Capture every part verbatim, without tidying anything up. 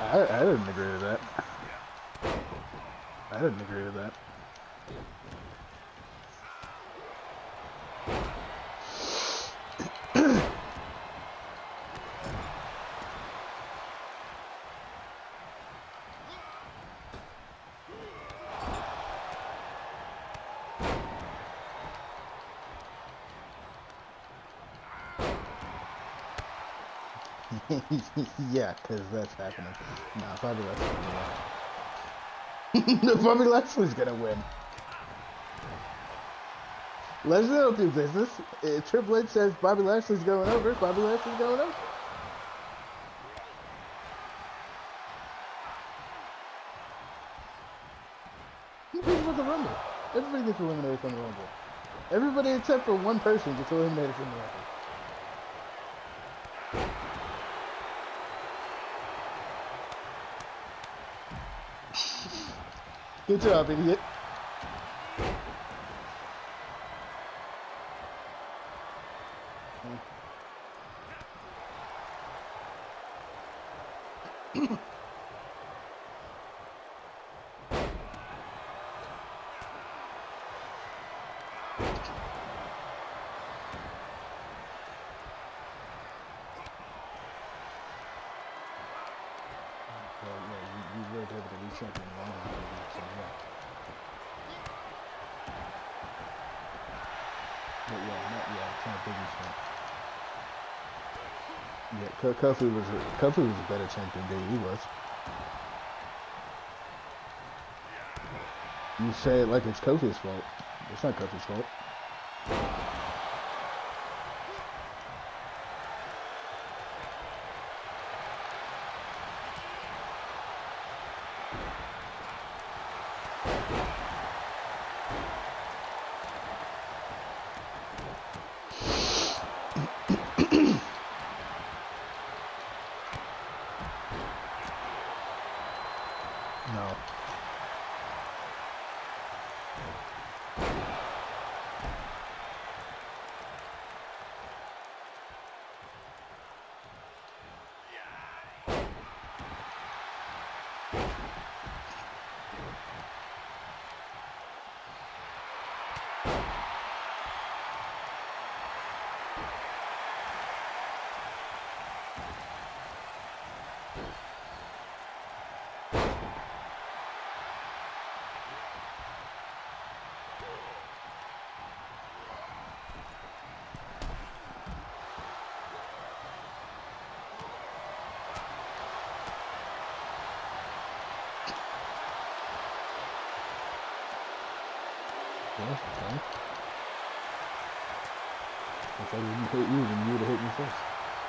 I, I didn't agree with that. I didn't agree with that. Yeah, because that's happening. Nah, Bobby Lashley's gonna win. Bobby Lashley's gonna win. Lesnar don't do business. Uh, Triple H says Bobby Lashley's going over. Bobby Lashley's going over. Who cares about the Rumble? Everybody gets eliminated from the Rumble. Everybody except for one person gets eliminated from the Rumble. Good job, idiot. Yeah, Kofi was a, Kofi was a better champion than he was. You say it like it's Kofi's fault. It's not Kofi's fault. No. Yeah, okay. If I didn't hit you, then you would have hit me first.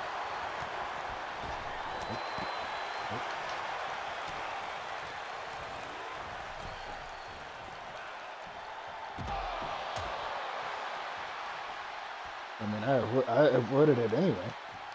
I mean, I, I avoided it anyway.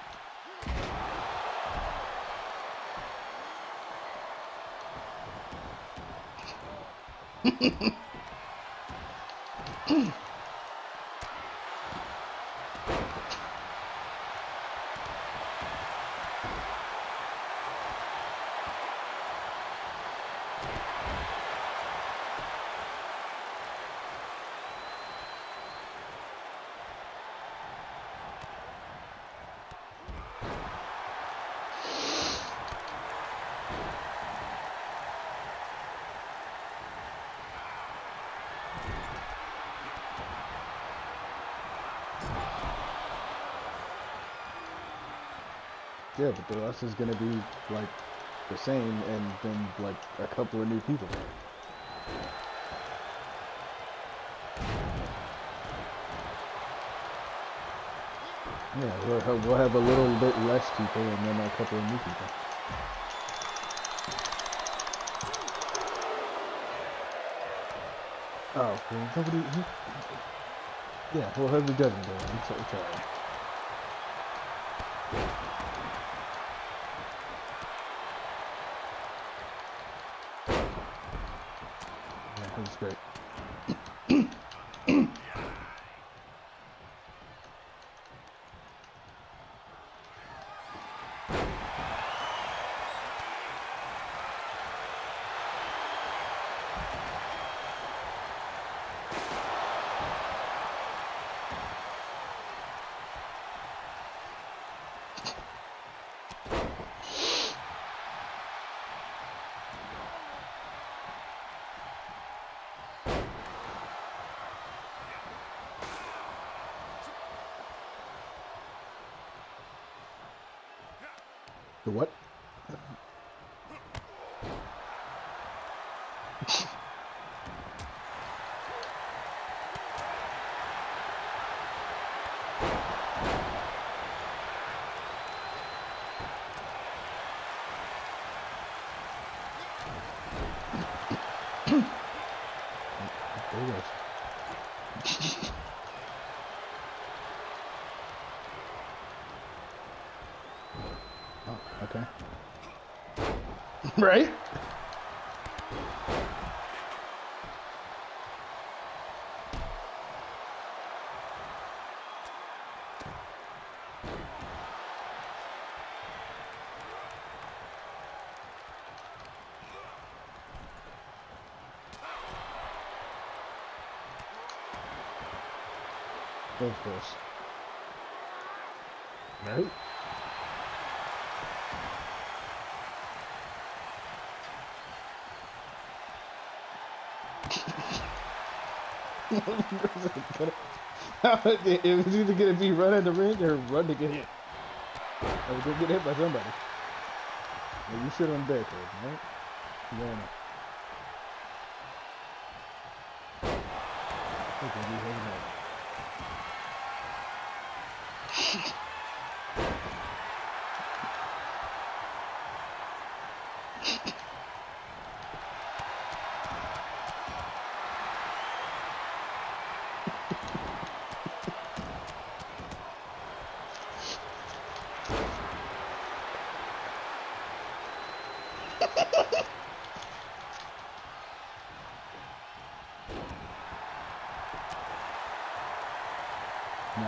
Yeah, but the rest is gonna be like the same, and then like a couple of new people. Yeah, we'll have, we'll have a little bit less people, and then a couple of new people. Oh, well, nobody. Yeah, we'll have the judgment going. It's, it's alright. That's great. The what? There he goes. Oh, okay. Right? Of course. Right? It was either gonna be run at the ring or run to get hit. I was gonna get hit by somebody. Well, you sit on the deck, right? You don't know. Okay, you hold it up. No.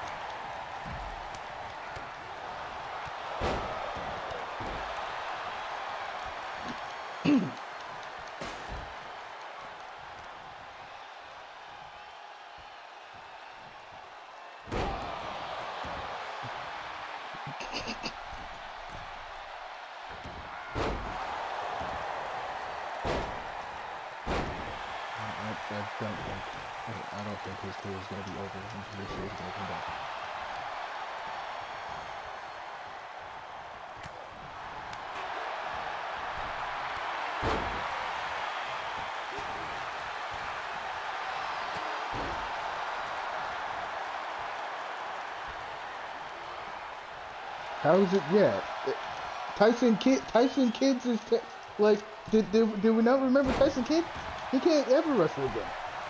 I don't think I don't think his career is gonna be over until this year's gonna come back. How is it? Yeah, Tyson Kidd. Tyson Kidd's is like. Did, did did we not remember Tyson Kidd? He can't ever wrestle again.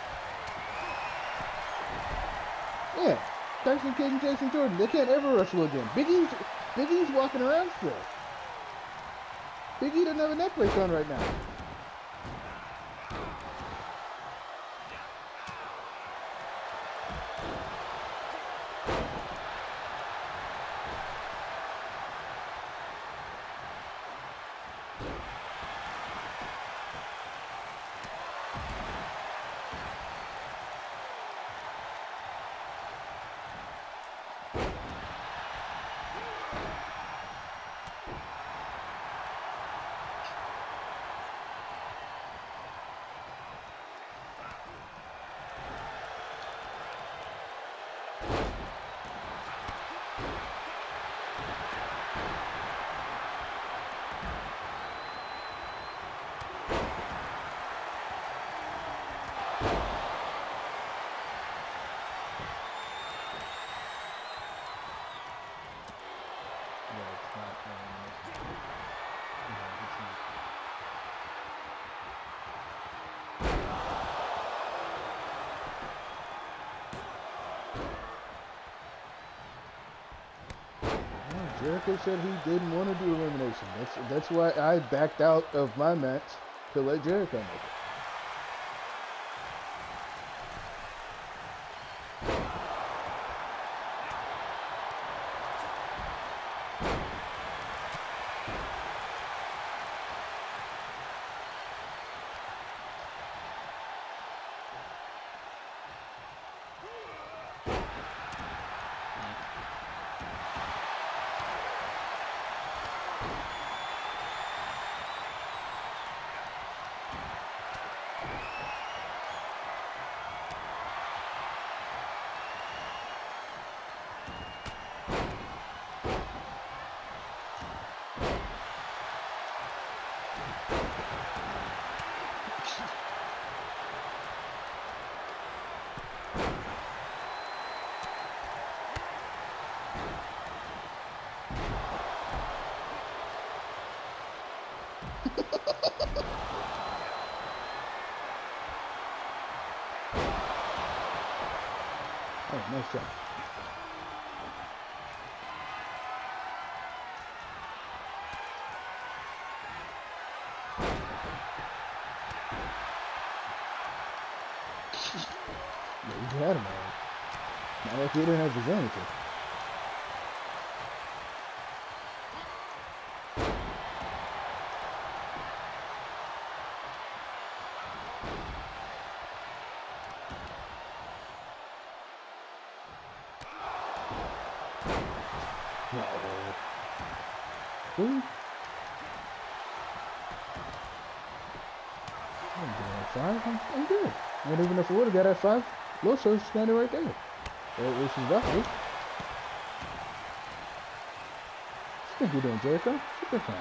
Yeah, Tyson Kidd and Jason Jordan. They can't ever wrestle again. Big E's Big E's walking around still. Big E doesn't have a neck brace on right now. Jericho said he didn't want to do elimination. That's that's why I backed out of my match to let Jericho make it. Oh, nice shot. Yeah, you had him, man. Not like he didn't have his anything. No. Really? I'm doing that five. I'm, I'm good. And even if I would have got that five, Loso's standing right there. Or which is roughly. What you think you're doing, Jericho? Super time.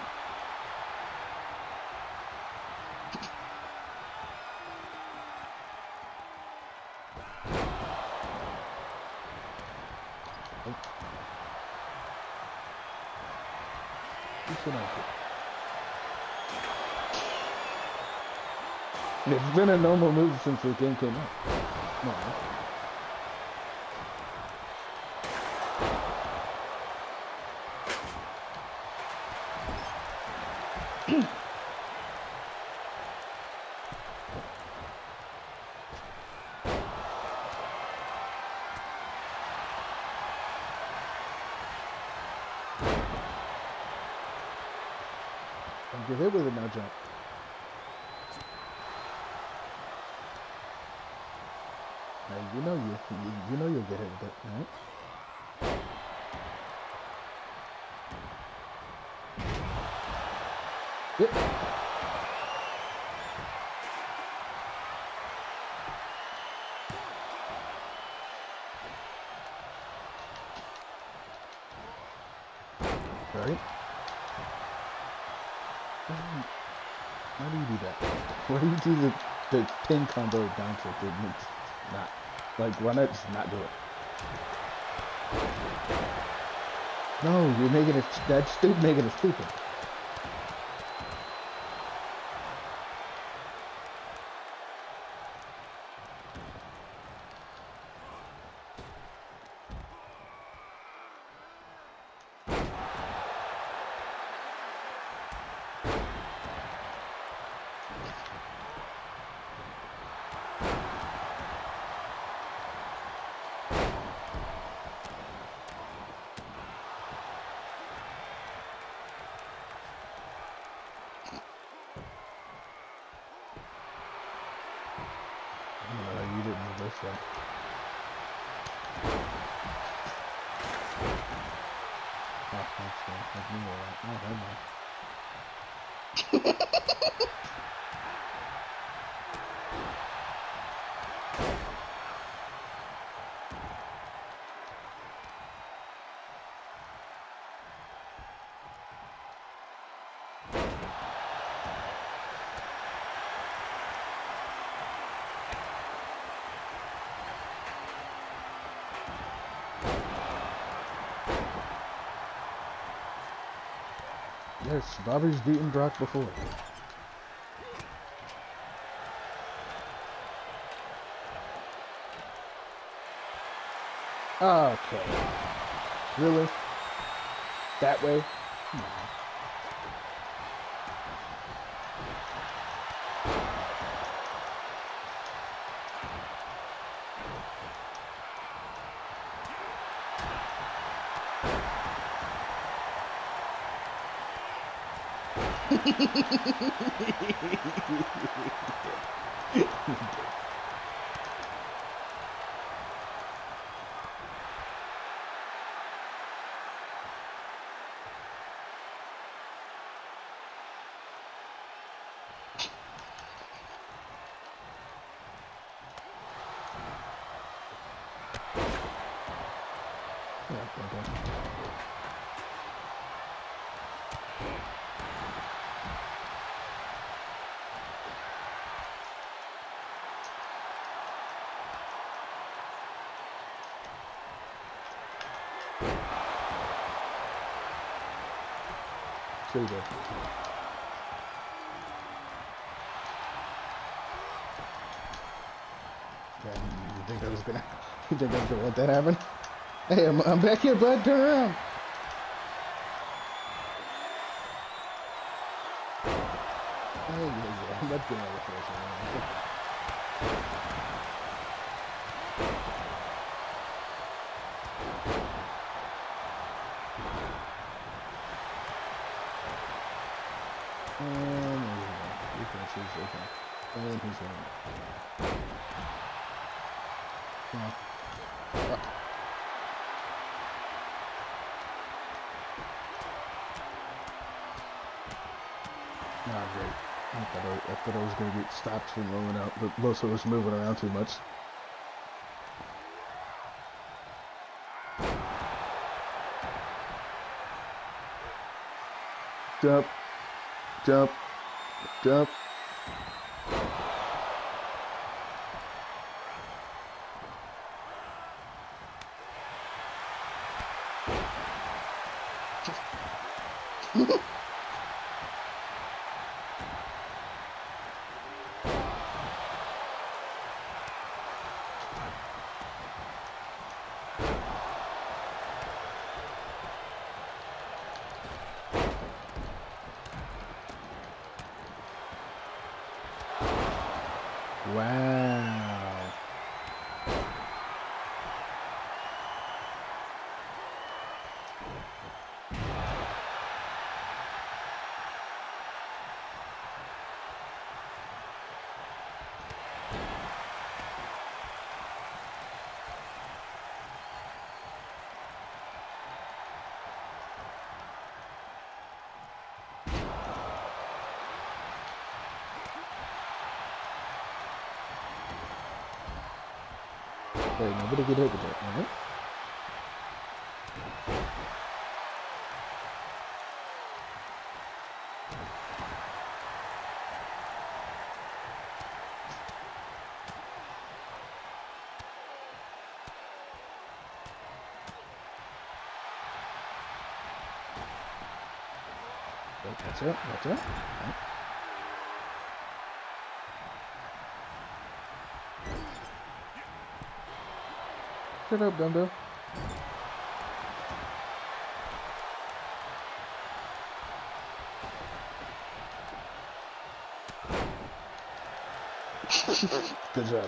You should not do. It's been a normal move since the game came out. No. Don't get hit with it now, jump. Now, you know you, you you know you'll get hit with it, right? Yep. Right. How do you do that? Why do you do the, the pin combo down to it? It's not. Like, why not just not do it? No, you're making it, that's stupid, making it stupid. No, you didn't move this way. Oh, that's good. That's me all right. Oh, never mind. Yes, Bobby's beaten Brock before. Okay. Really? That way? Come on. Yeah, okay. There you go. Yeah, you think that was gonna? You think I was gonna let that happen? Hey, I'm, I'm back here, bud. Turn around. Yeah, yeah, yeah. I'm not doing all the first one. And there we go. Defenses, okay. And he's in. Come on. Oh. Not great. I thought I, I thought I was going to get stopped from rolling out, but Loso was moving around too much. Jump, jump, jump. Wow. Hey, nobody get hit with that, alright? That's it, that's it. Right. Shut up, dumbbell. Good job.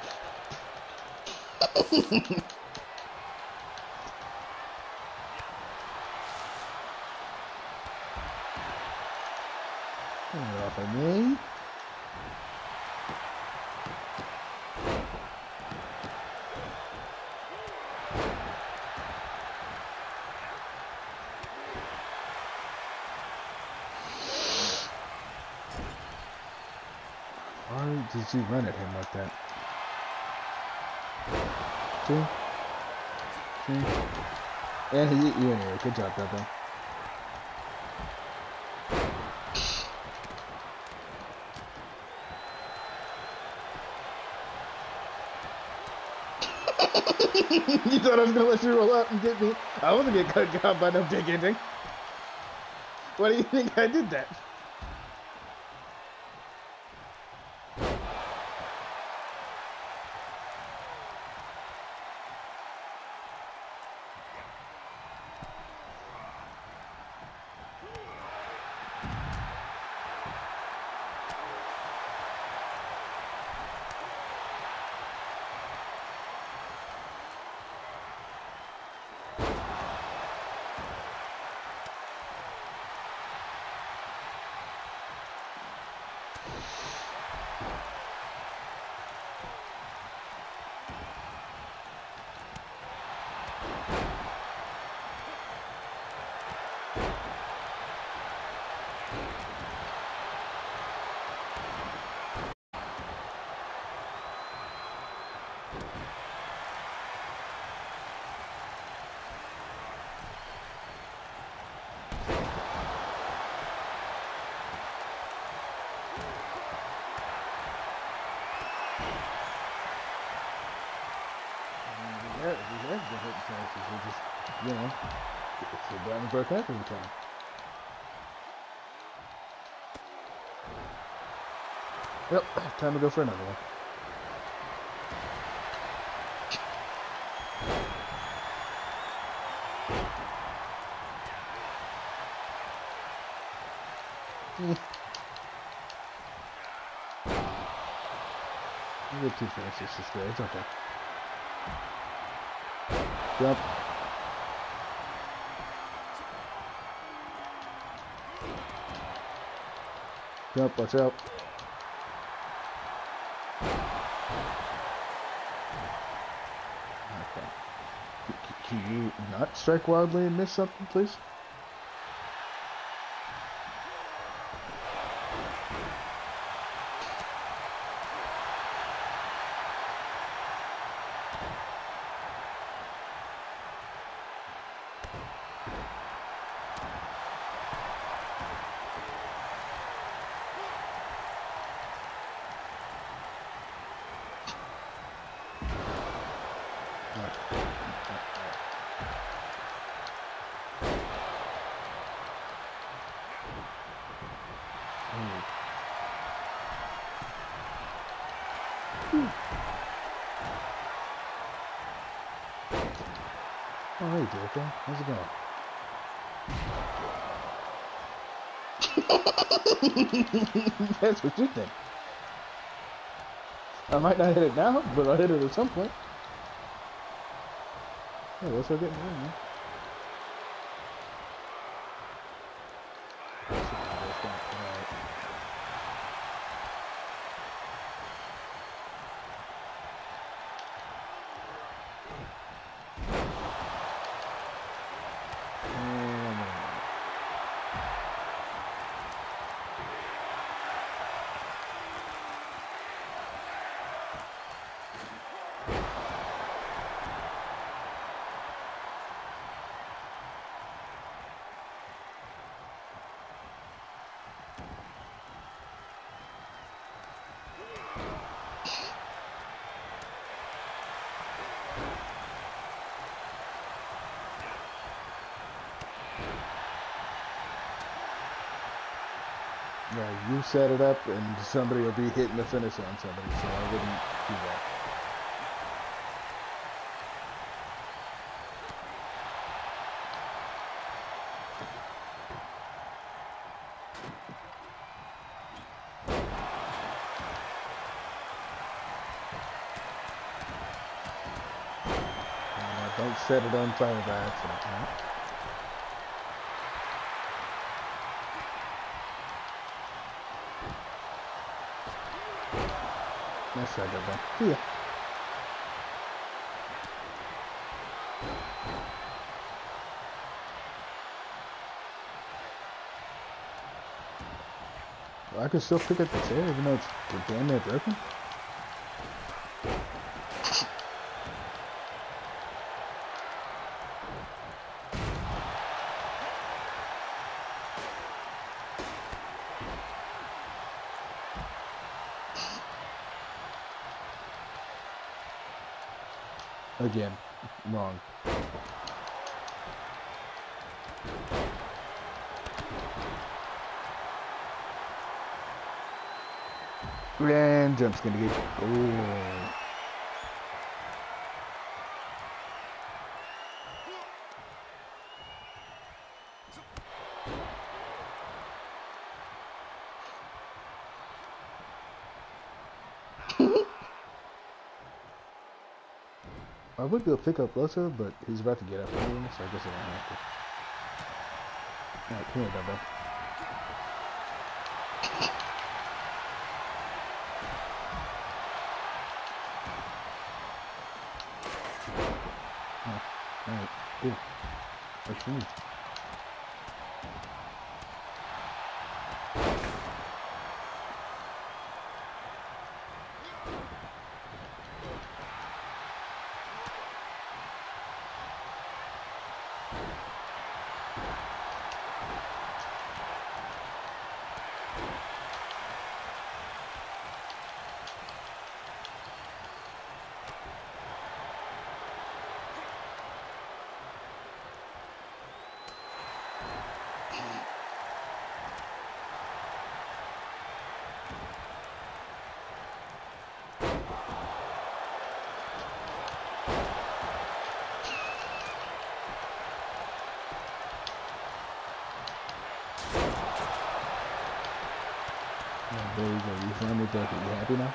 Turn it off of me. Why did you run at him like that? See? See? And he hit you anyway. Good job, Bubba. You thought I was gonna let you roll up and get me? I wasn't getting cut down by no big ending. Why do you think I did that? Yeah, these eggs are hitting chances. They just, you know, it's the down and broke up every time. Yep, time to go for another one. Mm. You get two fast. It's just there. It's okay. Jump. Jump. Watch out. Okay. Can you not strike wildly and miss something, please? Oh, hey, Jericho. How's it going? That's what you think. I might not hit it now, but I'll hit it at some point. Yeah, let's go get in the ring, man. Yeah, you set it up and somebody will be hitting the finish on somebody, so I wouldn't do that. Uh, don't set it on fire by accident, right? Nice try, good one. See ya. Well, I can still pick up the chair even though it's damn near broken. Again, wrong. Grand jump's gonna get. Oh. I would go pick up Loso, but he's about to get up anyway, so I guess I don't have to. Alright, come here, Dumbo. Oh, alright, cool. What's your move? Undertaker, you happy now?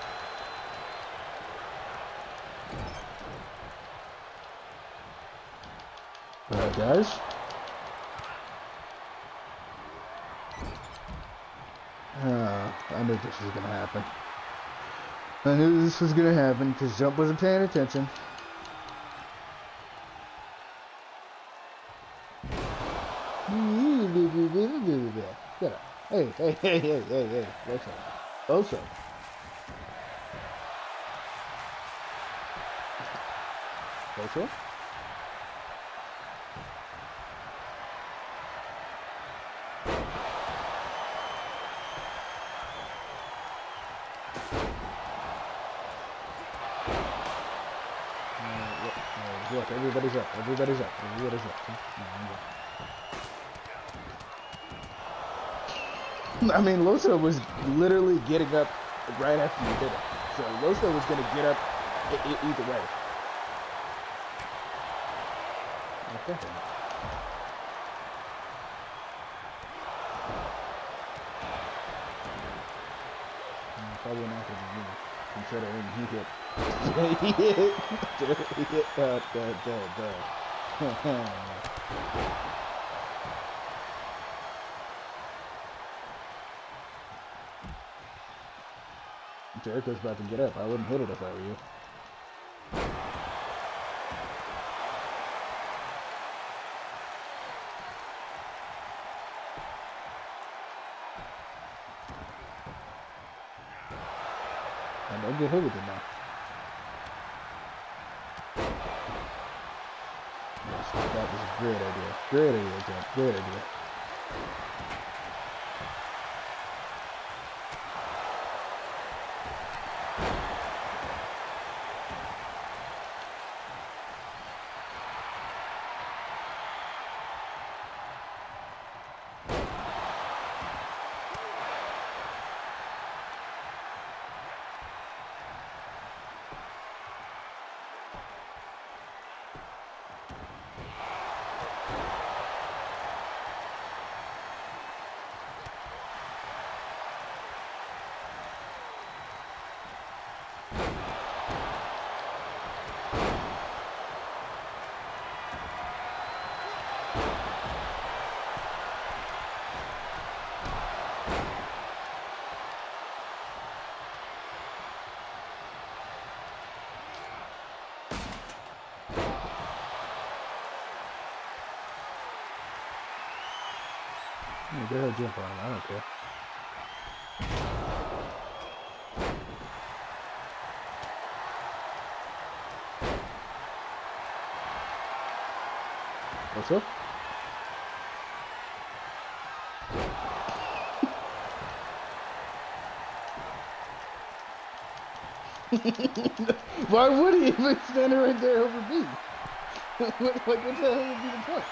Alright, guys. Uh, I knew this was gonna happen. I knew this was gonna happen because Jump wasn't paying attention. Get up. Hey, hey, hey, hey, hey, hey. What's up? What's up? What's up? Look, everybody's up, everybody's up, everybody's up. I mean, Loso was literally getting up right after you did it. So Loso was going to get up e e either way. Okay. Probably not going to be me, considering he hit. he hit. he hit. Uh, duh, duh, duh. Jericho's about to get up. I wouldn't hit it if I were you. And don't get hit with it now. Yes, that was a great idea. Great idea, Jeff. Great idea. Yeah, go ahead, jump on him. I don't care. What's up? Why would he even stand right there over me? What, what, what the hell would be the point?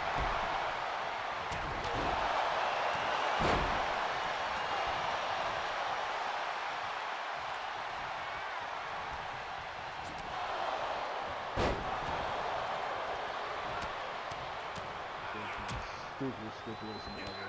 Stupid stipulation ever.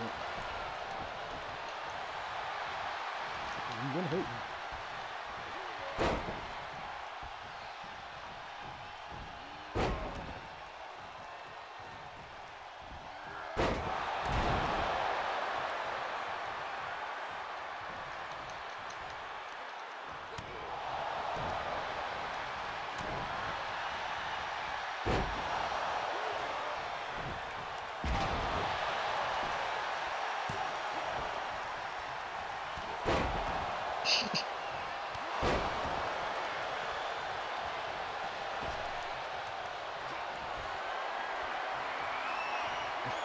I'm gonna hate you.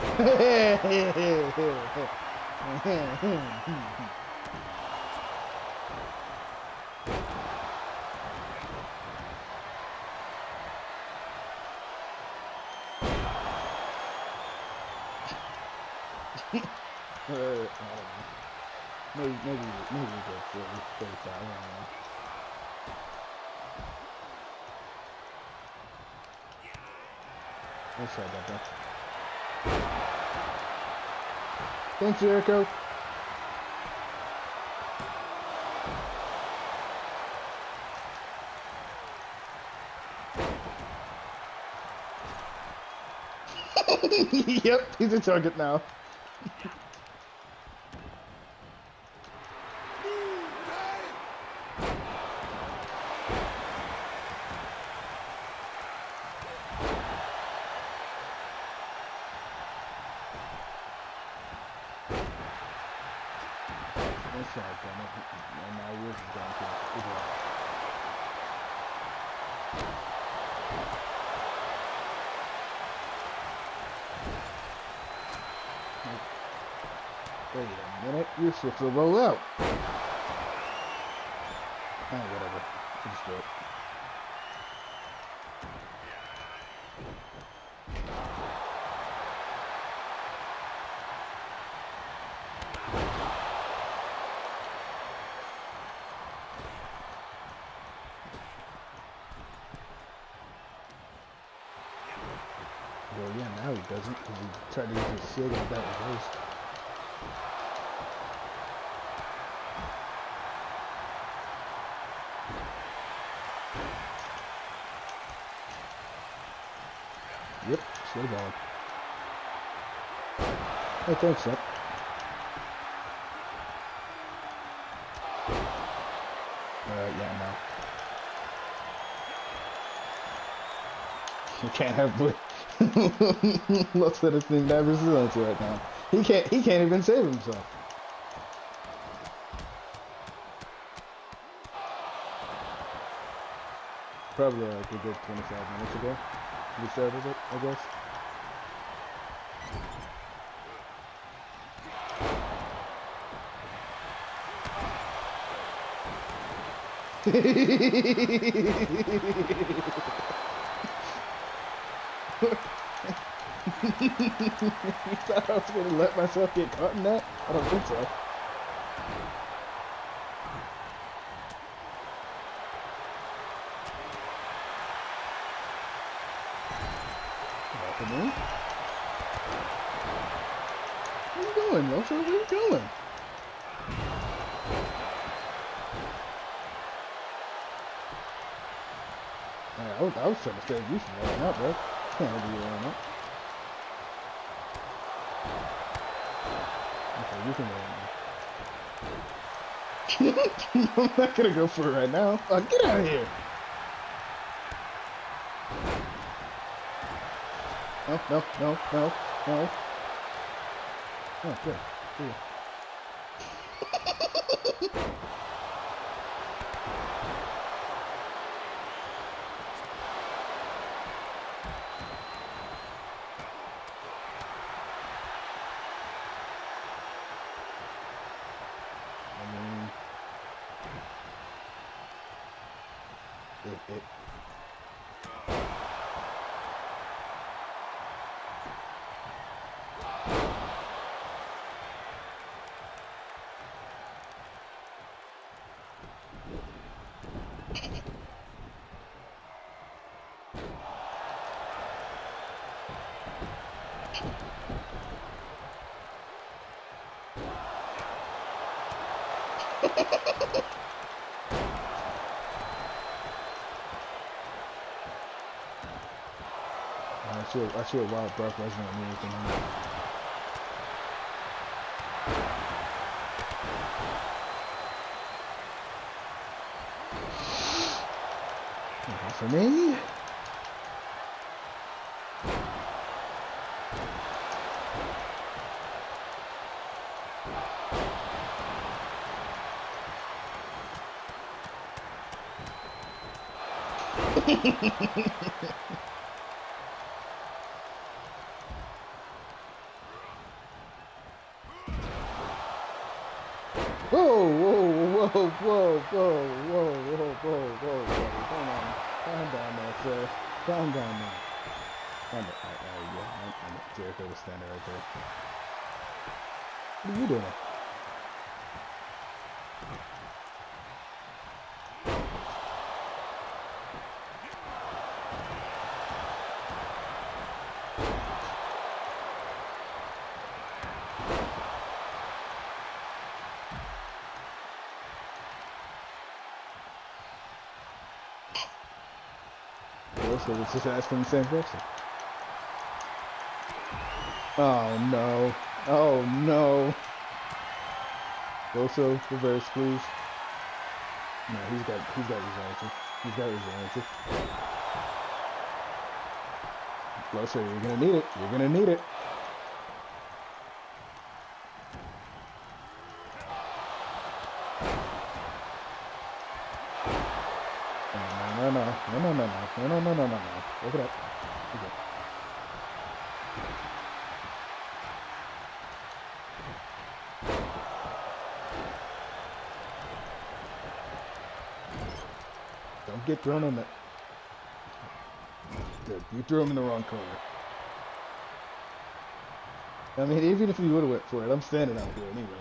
Uh, I don't know. Maybe, maybe, maybe we go forty, thirty-five. I don't know. Let's try that back. Thanks, Jericho. Yep, he's a target now. That's not done it. And now yours is down too. Good job. Wait a minute, you're supposed to roll out. Ah, whatever. We'll just do it. Well, yeah, now he doesn't, because he tried to use his sig and that was waste. Yep, slow ball. Hey, thanks, Seth. Uh, yeah, no. You can't have Blue. Looks at his thing that resilience right now. He can't. He can't even save himself. Probably like a good twenty-five minutes ago. We started it, I guess. You thought I was going to let myself get caught in that? I don't think so. Not for me. Where you going, Rosa? Where you going? Yeah, I was, I was trying to save you from running out, bro. Can't have you running out. Okay, you can run now. I'm not gonna go for it right now. Oh, get out of here! No, no, no, no, no. Oh, good. Good. It, it. I see, I see a wild Brock Lesnar on anything. Not for me. whoa, whoa, whoa, whoa, whoa, whoa, whoa, whoa. Come on. Calm down there, sir. Calm down now. Calm down. All right, all right, yeah. I, I know. Jericho was standing right there. What are you doing? So it's just asking the same question. Oh no. Oh no. Also, reverse please. No, he's got he's got resiliency. He's got resiliency. Closer, you're gonna need it. You're gonna need it. No, no, no, no, no, no, no, no, no, no, no, no. Look it up. Okay. Don't get thrown in that. Good. You threw him in the wrong corner. I mean, even if you would have went for it, I'm standing out here anyway.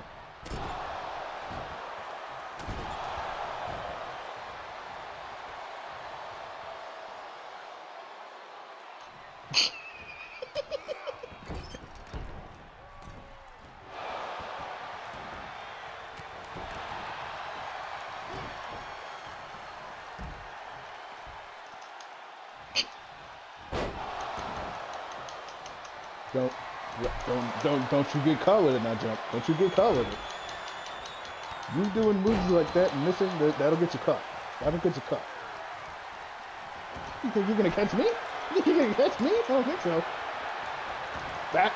Don't, don't, don't, don't you get caught with it now, Jump. Don't you get caught with it. You doing moves like that and missing, that, that'll get you caught. That'll get you caught. You think you're gonna catch me? You think you're gonna catch me? I don't think so. Back.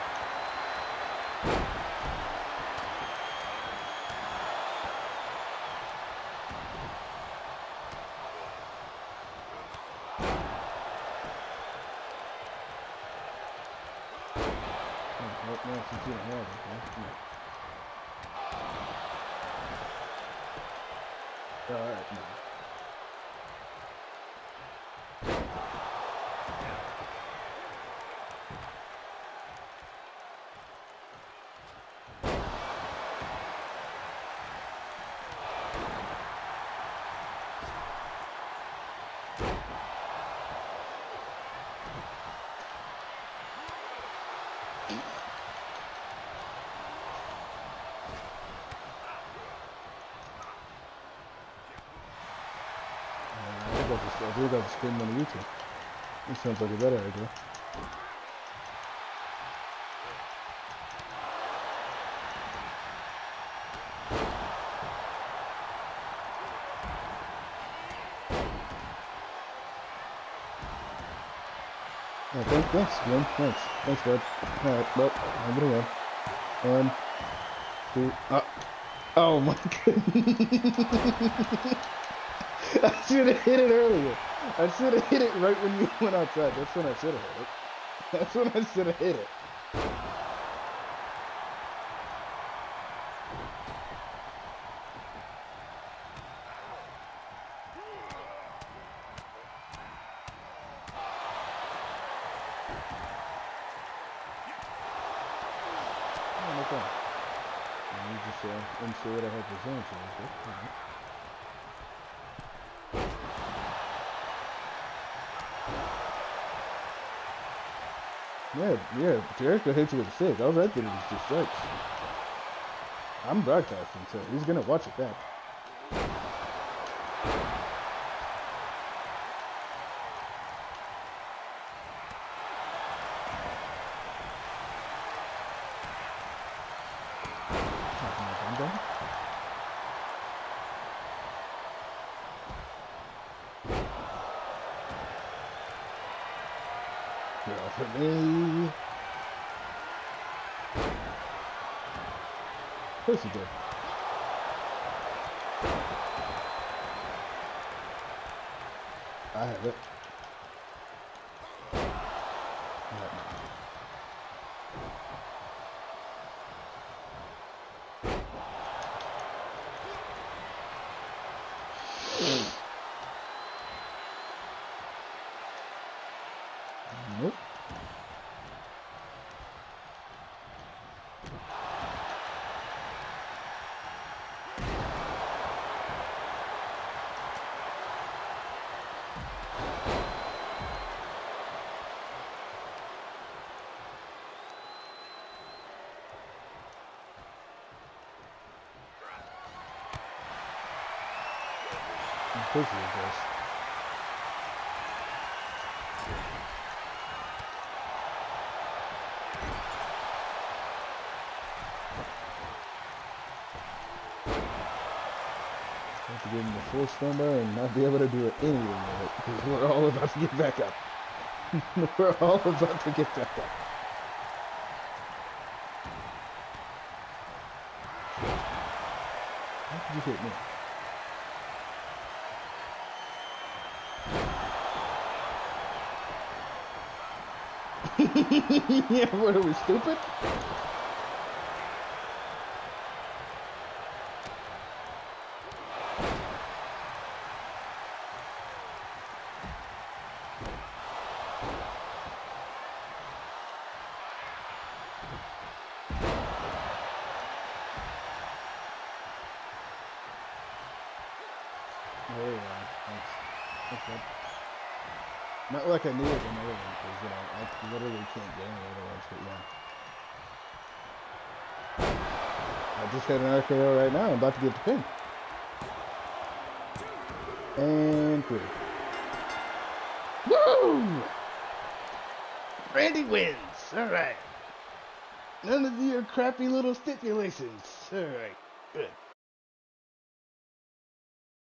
No, since you don't have it, huh? No. All right, no. I think I'll spin on YouTube. This sounds like a better idea. Oh, thanks, thanks, man. Thanks. Thanks, bud. Alright, well, I'm gonna run. One, two, ah. Oh my goodness. I should have hit it earlier. I should have hit it right when you went outside. That's when I should have hit it. That's when I should have hit it. Oh, no problem. You just uh, ensure that I have the zone change. Yeah, yeah, Jericho hits you with a stick. All I did was just strikes. I'm broadcasting, so he's gonna watch it back. Yeah, for me. Of course he did. I have it. pussy is this? Have to give him the full slumber and not be able to do anything with it because we're all about to get back up. We're all about to get back up. How did you hit me? Yeah, what are we, stupid? Oh, yeah, thanks. That's good. Not like I needed another one, because, you know, I literally can't get any other ones, but yeah. I just had an R K O right now, I'm about to get the pin. And three. Woo! Randy wins! Alright. None of your crappy little stipulations. Alright, good.